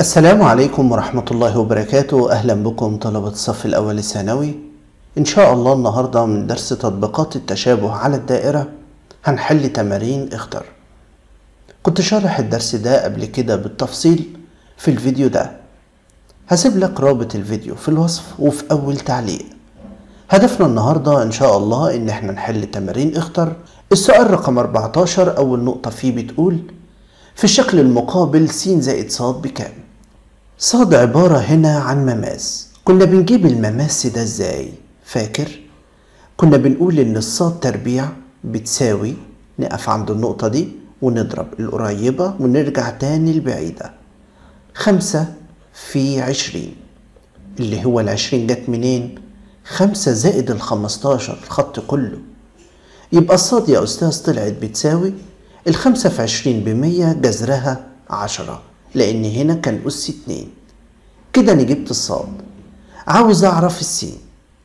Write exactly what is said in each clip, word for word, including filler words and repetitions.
السلام عليكم ورحمة الله وبركاته. أهلا بكم طلبة الصف الأول الثانوي. إن شاء الله النهاردة من درس تطبيقات التشابه على الدائرة هنحل تمارين اختر. كنت شارح الدرس ده قبل كده بالتفصيل في الفيديو ده، هسيب لك رابط الفيديو في الوصف وفي أول تعليق. هدفنا النهاردة إن شاء الله إن احنا نحل تمارين اختر. السؤال رقم أربعتاشر أول نقطة فيه بتقول في الشكل المقابل س زائد ص بكام؟ ص عبارة هنا عن مماس. كنا بنجيب المماس ده ازاي؟ فاكر؟ كنا بنقول ان الصاد تربيع بتساوي، نقف عند النقطة دي ونضرب القريبة ونرجع تاني البعيدة، خمسة في عشرين، اللي هو العشرين جت منين؟ خمسة زائد الخمستاشر الخط كله. يبقى الصاد يا أستاذ طلعت بتساوي الخمسة في عشرين بمية جذرها عشرة، لأن هنا كان أس اتنين. كده أنا جبت الصاد. عاوز أعرف السين.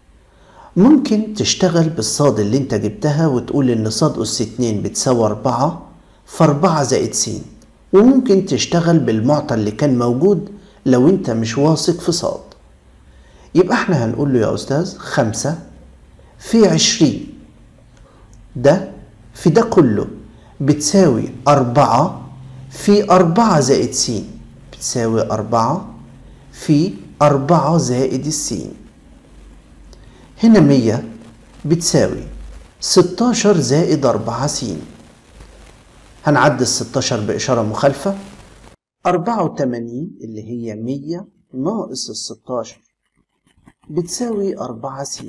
ممكن تشتغل بالصاد اللي انت جبتها وتقول إن صاد أس اتنين بتساوي أربعة فأربعة زائد س، وممكن تشتغل بالمعطى اللي كان موجود لو انت مش واثق في صاد. يبقى احنا هنقول له يا أستاذ خمسة في عشرين ده في ده كله بتساوي أربعة في أربعة زائد س، بتساوي أربعة في أربعة زائد السين. هنا مية بتساوي ستاشر زائد أربعة س. هنعدي الستاشر بإشارة مخالفة. أربعة وتمانين اللي هي مية ناقص الستاشر بتساوي أربعة س.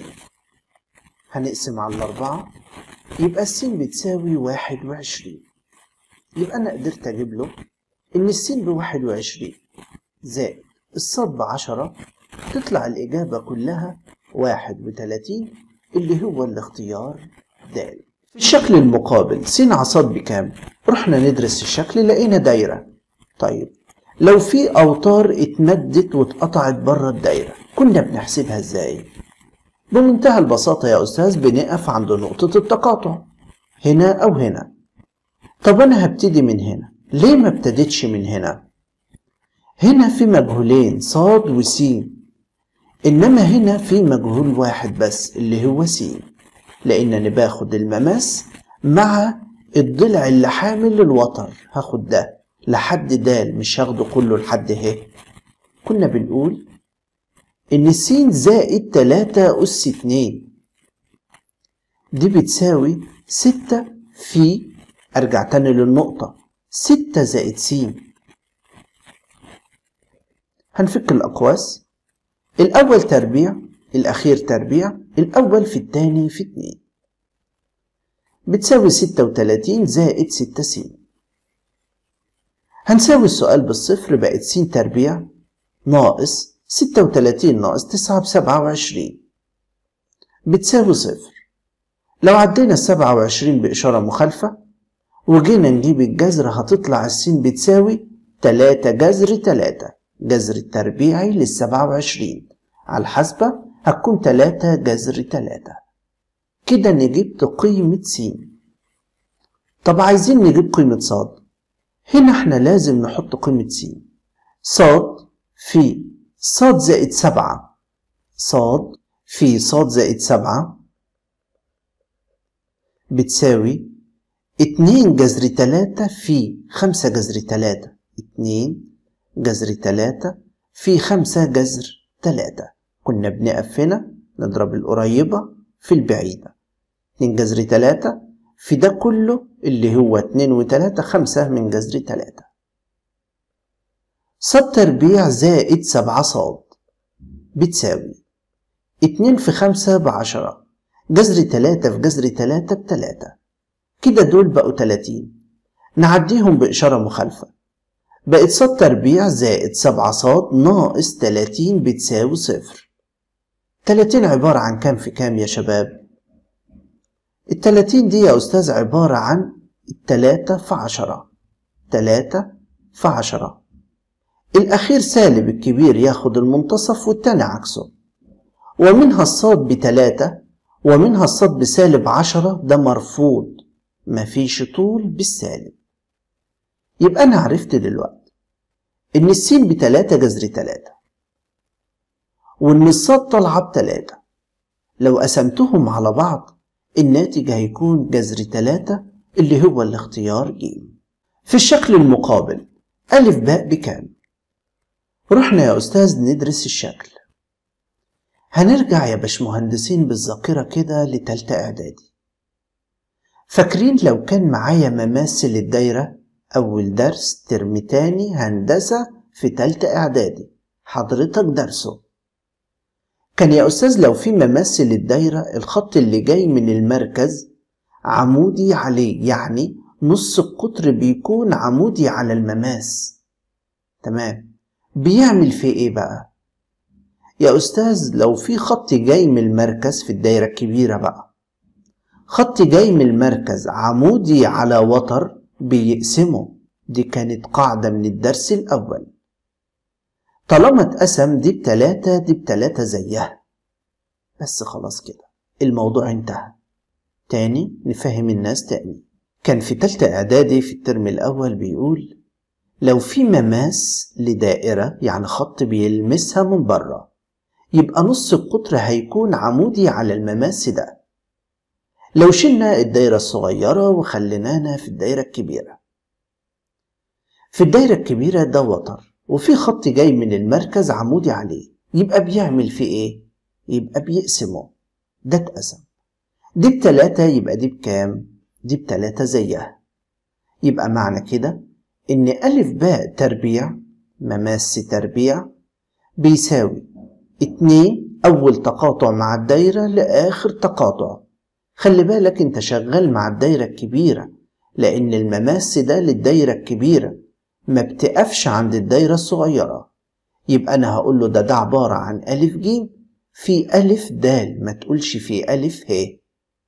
هنقسم على الأربعة يبقى السين بتساوي واحد وعشرين. يبقى أنا قدرت أجيب له إن السين بواحد وعشرين زائد الصاد بعشرة، تطلع الإجابة كلها واحد وتلاتين اللي هو الاختيار د. في الشكل المقابل س على ص بكام؟ رحنا ندرس الشكل لقينا دايرة. طيب لو في أوتار اتمدت واتقطعت بره الدايرة كنا بنحسبها ازاي؟ بمنتهى البساطة يا أستاذ بنقف عند نقطة التقاطع هنا أو هنا. طب أنا هبتدي من هنا، ليه ما ابتديتش من هنا؟ هنا في مجهولين ص وس، إنما هنا في مجهول واحد بس اللي هو س، لأن أنا باخد المماس مع الضلع اللي حامل الوتر، هاخد ده لحد د، مش هاخده كله لحد ه. كنا بنقول إن س زائد تلاتة أس اتنين دي بتساوي ستة في، أرجع تاني للنقطة، ستة زائد س. هنفك الأقواس، الأول تربيع الأخير تربيع، الأول في التاني في اتنين، بتساوي ستة وتلاتين زائد ستة س. هنساوي السؤال بالصفر، بقت س تربيع ناقص ستة وتلاتين ناقص تسعة بسبعة وعشرين بتساوي صفر. لو عدينا السبعة وعشرين بإشارة مخالفة وجينا نجيب الجذر هتطلع السين بتساوي تلاتة جذر تلاتة، جذر التربيعي للسبعة وعشرين على الحاسبة هتكون تلاتة جذر تلاتة. كده نجيبت قيمة س. طب عايزين نجيب قيمة ص. هنا احنا لازم نحط قيمة س. ص في ص زائد سبعة، ص في ص زائد سبعة بتساوي اتنين جذر تلاتة في خمسة جذر تلاتة، اتنين جذر تلاتة في خمسة جذر تلاتة. كنا بنقف هنا نضرب القريبة في البعيدة، اتنين جذر تلاتة في ده كله اللي هو اتنين وتلاتة، خمسة من جذر تلاتة. ص تربيع زائد سبعة ص بتساوي اتنين في خمسة بعشرة، جذر تلاتة في جذر تلاتة بتلاتة. كده دول بقوا تلاتين، نعديهم بإشارة مخالفة، بقت ص تربيع زائد سبعة ص ناقص تلاتين بتساوي صفر. تلاتين عبارة عن كام في كام يا شباب؟ التلاتين دي يا أستاذ عبارة عن التلاتة في عشرة، تلاتة في عشرة. الأخير سالب الكبير ياخد المنتصف والتاني عكسه، ومنها الصاد بتلاتة ومنها الصاد بسالب عشرة، ده مرفوض، مفيش طول بالسالب. يبقى أنا عرفت دلوقتي إن السين بتلاتة جذر تلاتة، وإن الصاد طالعة بتلاتة. لو قسمتهم على بعض الناتج هيكون جذر تلاتة اللي هو الاختيار ج. في الشكل المقابل ألف باء بكام؟ رحنا يا أستاذ ندرس الشكل. هنرجع يا باشمهندسين بالذاكرة كده لتالتة إعدادي. فاكرين لو كان معايا مماثل الدايرة أول درس ترم تاني هندسة في تالتة إعدادي حضرتك درسه، كان يا أستاذ لو في مماثل الدايرة الخط اللي جاي من المركز عمودي عليه، يعني نص القطر بيكون عمودي على المماس. تمام، بيعمل في ايه بقى يا أستاذ؟ لو في خط جاي من المركز في الدايرة الكبيرة بقى، خط جاي من المركز عمودي على وتر بيقسمه. دي كانت قاعدة من الدرس الأول. طالما اتقسم دي بتلاتة دي بتلاتة زيها، بس خلاص كده الموضوع انتهى. تاني نفهم الناس تاني. كان في تالتة إعدادي في الترم الأول بيقول لو في مماس لدائرة يعني خط بيلمسها من بره، يبقى نص القطر هيكون عمودي على المماس ده. لو شلنا الدايرة الصغيرة وخلينانا في الدايرة الكبيرة، في الدايرة الكبيرة ده وتر وفي خط جاي من المركز عمودي عليه، يبقى بيعمل في ايه؟ يبقى بيقسمه. ده اتقسم، دي بتلاتة يبقى دي بكام؟ دي بتلاتة زيها. يبقى معنى كده ان ألف باء تربيع مماس تربيع بيساوي اتنين أول تقاطع مع الدايرة لآخر تقاطع. خلي بالك انت شغال مع الدايرة الكبيرة، لأن المماس ده للدايرة الكبيرة ما بتقفش عند الدايرة الصغيرة. يبقى أنا هقول له ده ده عبارة عن ألف ج في ألف دال، ما تقولش في ألف ه.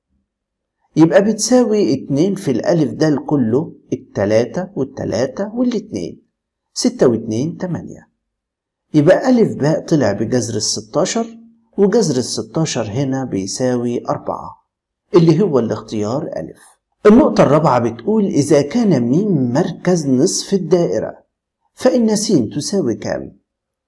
يبقى بتساوي اتنين في الألف دال كله التلاتة والتلاتة والاتنين، ستة واتنين تمانية. يبقى ألف باء طلع بجذر الستاشر، وجذر الستاشر هنا بيساوي أربعة اللي هو الاختيار ألف. النقطة الرابعة بتقول إذا كان م مركز نصف الدائرة فإن س تساوي كام؟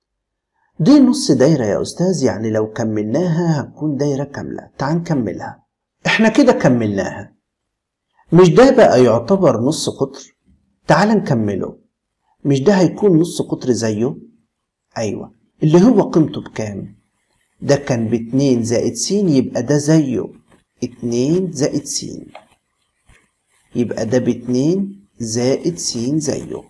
دي نص دايرة يا أستاذ، يعني لو كملناها هتكون دايرة كاملة. تعال نكملها. احنا كده كملناها، مش ده بقى يعتبر نص قطر؟ تعال نكمله. مش ده هيكون نص قطر زيه؟ أيوة، اللي هو قيمته بكام؟ ده كان باتنين زائد س، يبقى ده زيه اتنين زائد س، يبقى ده باتنين زائد س زيه.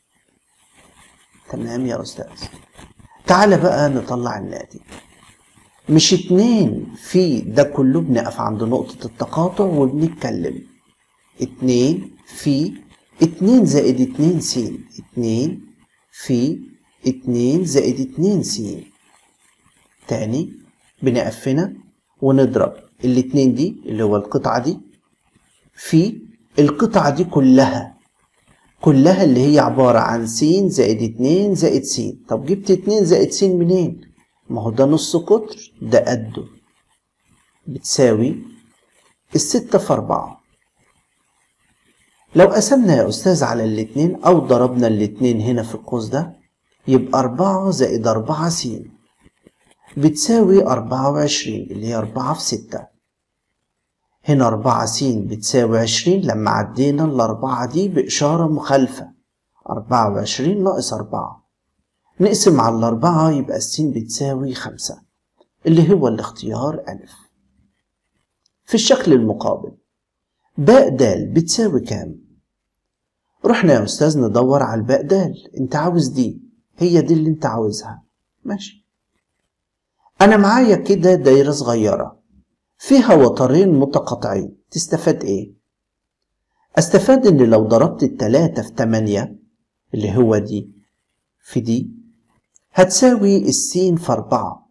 تمام يا أستاذ. تعال بقى نطلع الناتج. مش اتنين في ده كله بنقف عند نقطة التقاطع وبنتكلم. اتنين في اتنين زائد اتنين س، اتنين في اتنين زائد اتنين س. تاني بنقف هنا ونضرب الاتنين دي اللي هو القطعة دي في القطعة دي كلها كلها اللي هي عبارة عن س زائد اتنين زائد س. طب جبت اتنين زائد س منين؟ ما هو ده نص قطر، ده قده، بتساوي الستة في أربعة. لو قسمنا يا أستاذ على الاتنين أو ضربنا الاتنين هنا في القوس ده، يبقى أربعة زائد أربعة س بتساوي أربعة وعشرين اللي هي أربعة في ستة. هنا أربعة س بتساوي عشرين لما عدينا الأربعة دي بإشارة مخالفة، أربعة وعشرين ناقص أربعة، نقسم على الأربعة يبقى الس بتساوي خمسة اللي هو الاختيار ألف. في الشكل المقابل باء دال بتساوي كام؟ رحنا يا أستاذ ندور على الباء دال. انت عاوز دي، هي دي اللي انت عاوزها، ماشي. أنا معايا كده دايرة صغيرة فيها وترين متقاطعين، تستفاد ايه؟ استفاد ان لو ضربت التلاتة في تمانية اللي هو دي في دي هتساوي السين في أربعة.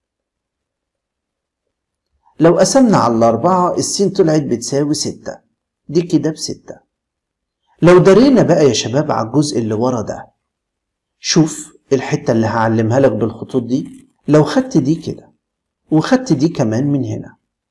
لو قسمنا على الأربعة السين طلعت بتساوي ستة، دي كده بستة. لو درينا بقى يا شباب على الجزء اللي ورا ده، شوف الحتة اللي هعلمها لك بالخطوط دي. لو خدت دي كده وخدت دي كمان من هنا،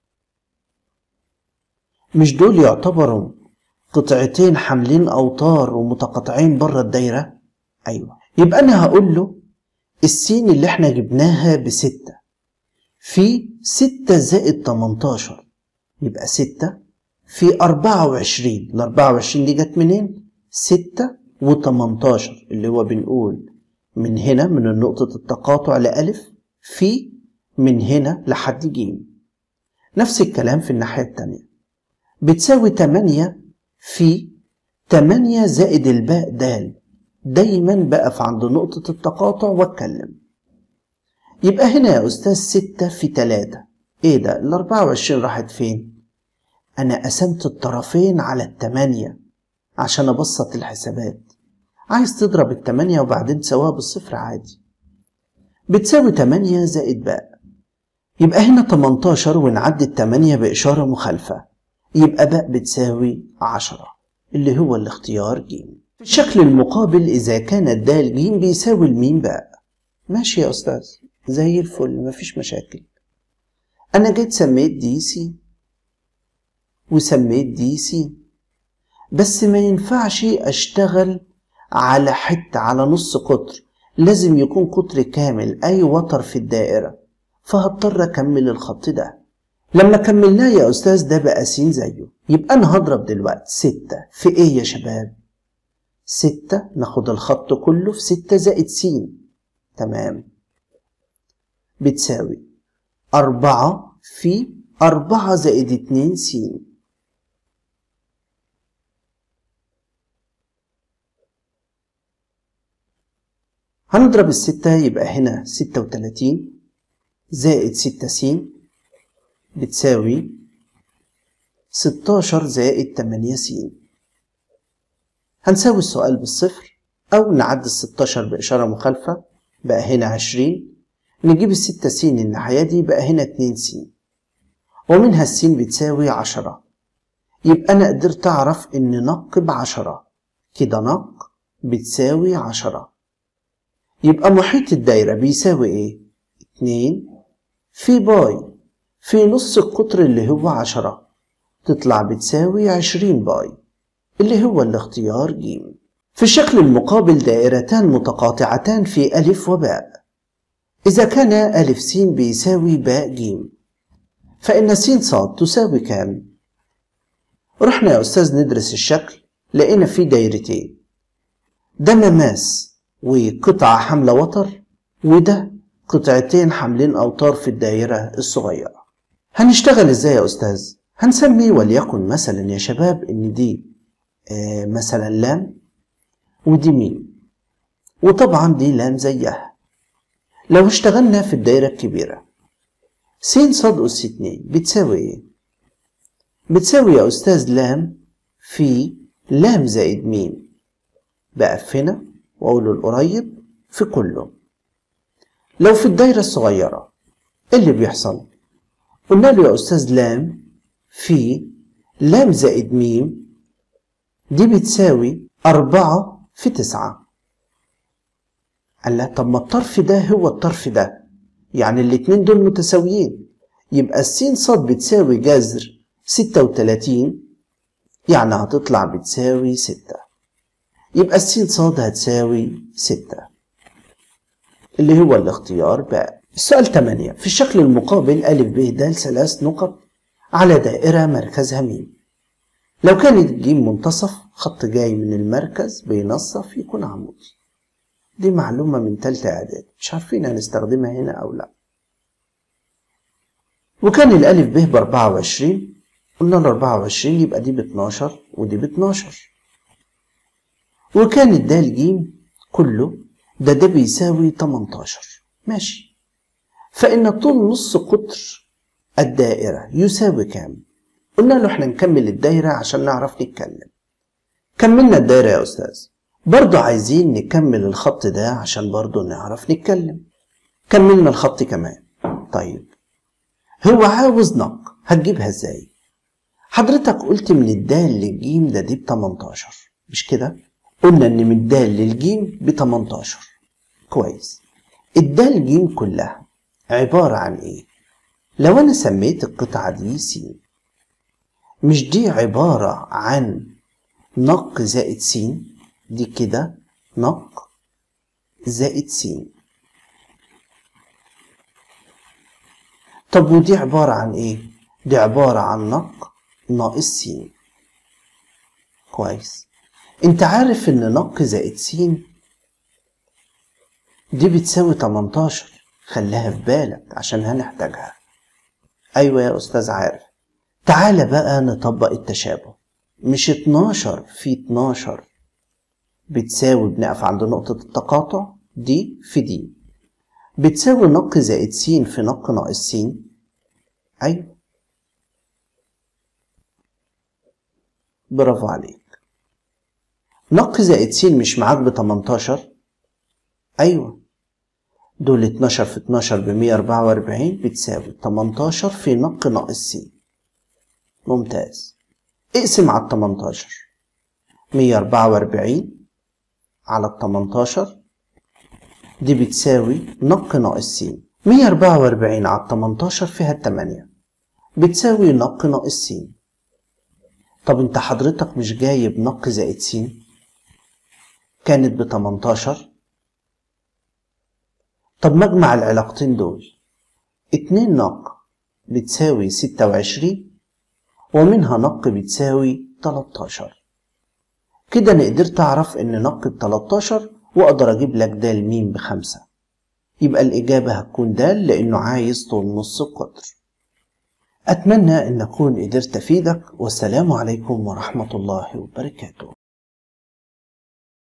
مش دول يعتبروا قطعتين حاملين أوتار ومتقاطعين بره الدايرة؟ أيوة، يبقى أنا هقول له السين اللي احنا جبناها بستة في ستة زائد تمنتاشر، يبقى ستة في أربعة وعشرين. الأربعة وعشرين دي جت منين؟ ستة وتمنتاشر، اللي هو بنقول من هنا من نقطة التقاطع لألف في من هنا لحد جيم. نفس الكلام في الناحية التانية، بتساوي تمانية في تمانية زائد الباء دال. دايما بقف عند نقطة التقاطع واتكلم. يبقى هنا يا أستاذ ستة في تلاتة. ايه ده؟ الأربعة وعشرين راحت فين؟ أنا قسمت الطرفين على التمانية عشان أبسط الحسابات. عايز تضرب التمانية وبعدين تساويها بالصفر عادي. بتساوي تمانية زائد باء، يبقى هنا تمنتاشر ونعدي التمانية بإشارة مخالفة، يبقى باء بتساوي عشرة اللي هو الاختيار ج. في الشكل المقابل إذا كان الدال ج بيساوي الميم باء. ماشي يا أستاذ، زي الفل، مفيش مشاكل. أنا جيت سميت دي سي وسميت دي سي، بس ما ينفعش أشتغل على حتة على نص قطر، لازم يكون قطر كامل أي وتر في الدائرة، فهضطر أكمل الخط ده. لما كملناه يا أستاذ ده بقى س زيه، يبقى أنا هضرب دلوقتي ستة في إيه يا شباب؟ ستة ناخد الخط كله في ستة زائد س، تمام، بتساوي أربعة في أربعة زائد اتنين س. هنضرب الستة يبقى هنا ستة وتلاتين زائد ستة س بتساوي ستاشر زائد تمانية س. هنساوي السؤال بالصفر أو نعدي الستاشر بإشارة مخالفة، بقى هنا عشرين. نجيب الستة س الناحية دي بقى هنا اتنين س، ومنها السين بتساوي عشرة. يبقى أنا قدرت أعرف إن نق بعشرة، كده نق بتساوي عشرة. يبقى محيط الدايرة بيساوي إيه؟ اتنين في باي في نص القطر اللي هو عشرة، تطلع بتساوي عشرين باي اللي هو الاختيار ج. في الشكل المقابل دائرتان متقاطعتان في ألف وباء. إذا كان ألف س بيساوي باء ج، فإن س ص تساوي كام؟ رحنا يا أستاذ ندرس الشكل، لقينا فيه دايرتين، ده مماس وقطعة حاملة وتر، وده قطعتين حاملين أوتار في الدائرة الصغيرة. هنشتغل إزاي يا أستاذ؟ هنسمي وليكن مثلا يا شباب إن دي آه مثلا لام ودي ميم، وطبعا دي لام زيها. لو اشتغلنا في الدائرة الكبيرة س ص أس اتنين بتساوي إيه؟ بتساوي يا أستاذ لام في لام زائد ميم. بقف هنا وأقول القريب في كله. لو في الدايرة الصغيرة إيه اللي بيحصل؟ قلنا له يا أستاذ لام في لام زائد ميم دي بتساوي أربعة في تسعة. قال لا، طب ما الطرف ده هو الطرف ده، يعني الاتنين دول متساويين، يبقى السين صاد بتساوي جذر ستة وتلاتين، يعني هتطلع بتساوي ستة. يبقى السين صاد هتساوي ستة اللي هو الاختيار باء. السؤال تمانية في الشكل المقابل أ ب د ثلاث نقط على دائرة مركزها م. لو كانت ج منتصف، خط جاي من المركز بينصف يكون عمودي. دي معلومة من تالتة إعداد، مش عارفين هنستخدمها هنا أو لأ. وكان الألف ب بأربعة وعشرين، قلنا الأربعة وعشرين يبقى دي باتناشر ودي باتناشر. وكان الدال ج كله ده ده بيساوي تمنتاشر، ماشي. فإن طول نص قطر الدائرة يساوي كام؟ قلنا له احنا نكمل الدايرة عشان نعرف نتكلم. كملنا الدايرة يا أستاذ، برضو عايزين نكمل الخط ده عشان برضو نعرف نتكلم. كملنا الخط كمان. طيب هو عاوز نق، هتجيبها ازاي؟ حضرتك قلت من الدال للجيم ده دي بتمنتاشر، مش كده؟ قلنا ان من الدال للجيم بتمنتاشر. كويس. الدال جيم كلها عبارة عن ايه؟ لو انا سميت القطعة دي س، مش دي عبارة عن نق زائد س؟ دي كده نق زائد س. طب ودي عبارة عن ايه؟ دي عبارة عن نق ناقص س. كويس. انت عارف ان نق زائد س دي بتساوي تمنتاشر، خليها في بالك عشان هنحتاجها. ايوه يا استاذ عارف. تعالى بقى نطبق التشابه. مش اتناشر في اتناشر بتساوي، بنقف عند نقطة التقاطع دي في دي، بتساوي نق زائد س في نق ناقص س. ايوه برافو عليك. نق زائد س مش معاك ب تمنتاشر؟ ايوه، دول اتناشر في اتناشر ب مية واربعة واربعين بتساوي تمنتاشر في نق ناقص س. ممتاز. اقسم على التمنتاشر. مية واربعة واربعين على التمنتاشر دي بتساوي نق ناقص س. مية واربعة واربعين على التمنتاشر فيها التمانية بتساوي نق ناقص س. طب انت حضرتك مش جايب نق زائد س كانت ب تمنتاشر؟ طب مجمع العلاقتين دول، اتنين نق بتساوي ستة وعشرين ومنها نق بتساوي تلاتاشر. كده انا قدرت اعرف ان نق ب تلاتاشر واقدر اجيب لك د م بخمسة. يبقى الاجابة هتكون د لانه عايز طول نص القطر. اتمنى ان اكون قدرت افيدك، والسلام عليكم ورحمة الله وبركاته.